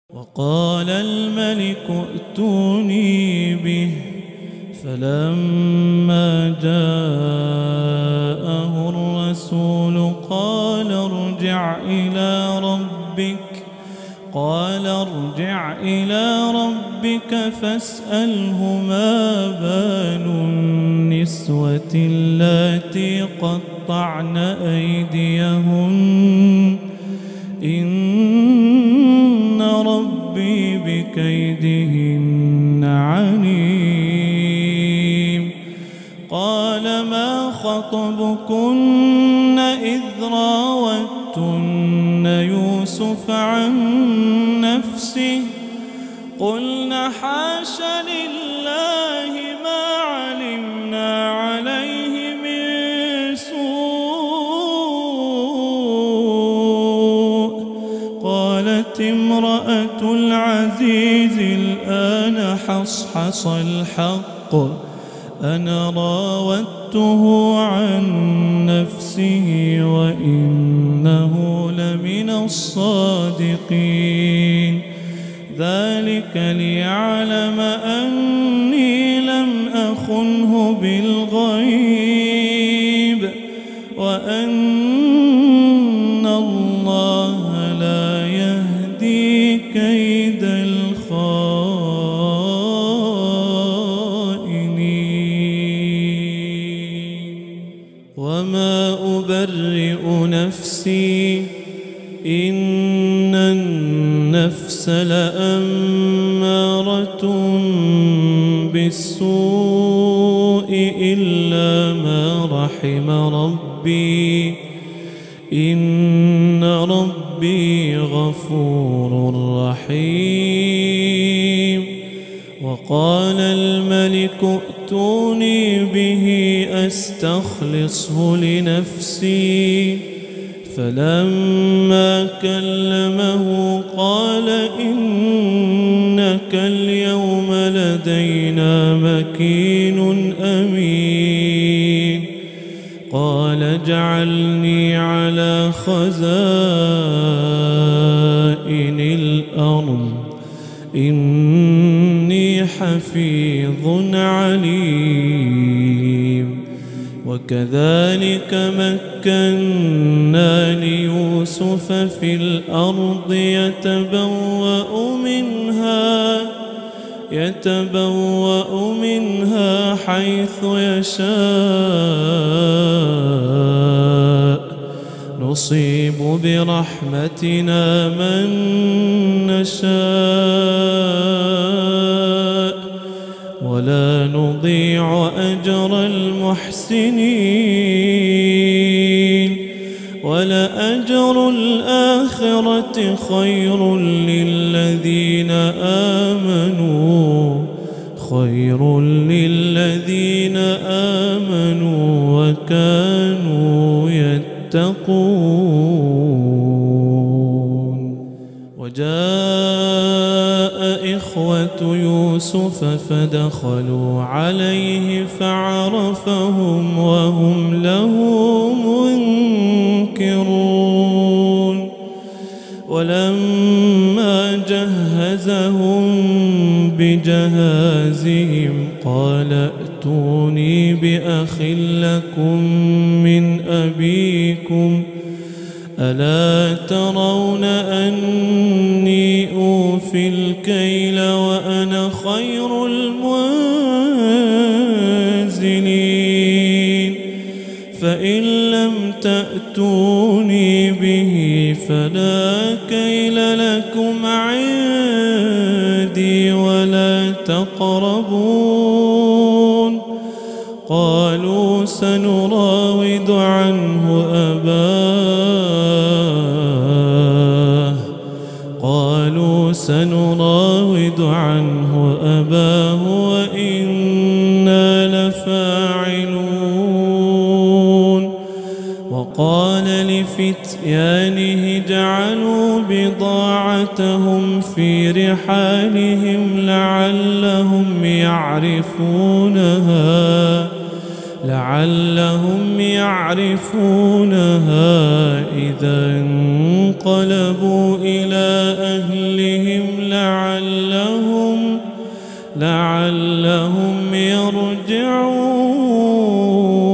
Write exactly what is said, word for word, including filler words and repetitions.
وقال الملك ائتوني به فلما جاءه الرسول قال ارجع إلى ربك قال ارجع إلى ربك فاسأله ما بال النسوة اللاتي قطعن أيديهن إن ربي بكيدهن عليم. قال ما خطبكن إذ راوتن يوسف عن نفسه قلن حاش لله ما علمنا عليه من سوء. قالت امرأة العزيز الآن حصحص الحق أنا راودته عن نفسه وإنه لمن الصادقين. ذلك ليعلم أني لم أخنه بالغيب وأن الله لا يهدي كيد الخائنين. وما أبرئ نفسي إن النفس لأمارة بالسوء إلا ما رحم ربي إن ربي غفور رحيم. وقال الملك ائتوني به أستخلصه لنفسي فلما كلمه قال إنك اليوم لدينا مكين أمين. قال اجعلني على خزائن الأرض إني حفيظ عليم. وكذلك مكنا ليوسف في الأرض يتبوأ منها يتبوأ منها حيث يشاء نصيب برحمتنا من نشاء ولا نضيع أجر المحسنين. ولأجر الآخرة خير للذين آمنوا خير للذين آمنوا وكانوا يتقون. وجاء إخوة يوسف فدخلوا عليه فعرفهم وهم له منكرون. ولما جهزهم بجهازهم قال ائتوني بأخ لكم من أبيكم ألا ترون أني أوفي الكيل وأنا خير المنزلين. فإن لم تأتوني به فلا كيل لكم عندي ولا تقربون. قالوا سنراود عنه أباه قالوا سنراود عنه أباه وإنا لفاعلون. وقال لفتيانه جعلوا بضاعتهم في رحالهم لعلهم يعرفونها لعلهم يعرفونها إذا انقلبوا إلى أهلهم لعلهم لعلهم يرجعون.